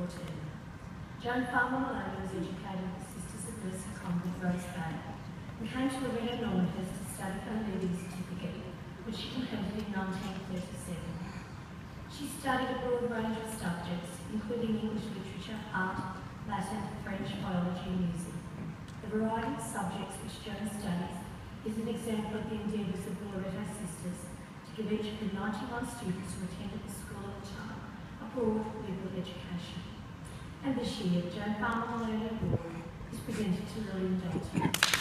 2014. Joan Farmer Maloney was educated at the Sisters of Mercy Convent, Rose Bay, and came to Loretta Normanhurst to study her leaving certificate, which she completed in 1937. She studied a broad range of subjects, including English literature, art, Latin, French, biology and music. The variety of subjects which Joan studies is an example of the endeavours of the Loreto Sisters to give each of the 91 students who attended the school at the time a broad liberal education. And this year, Joan Farmer Maloney Award is presented to Lillian Dalton.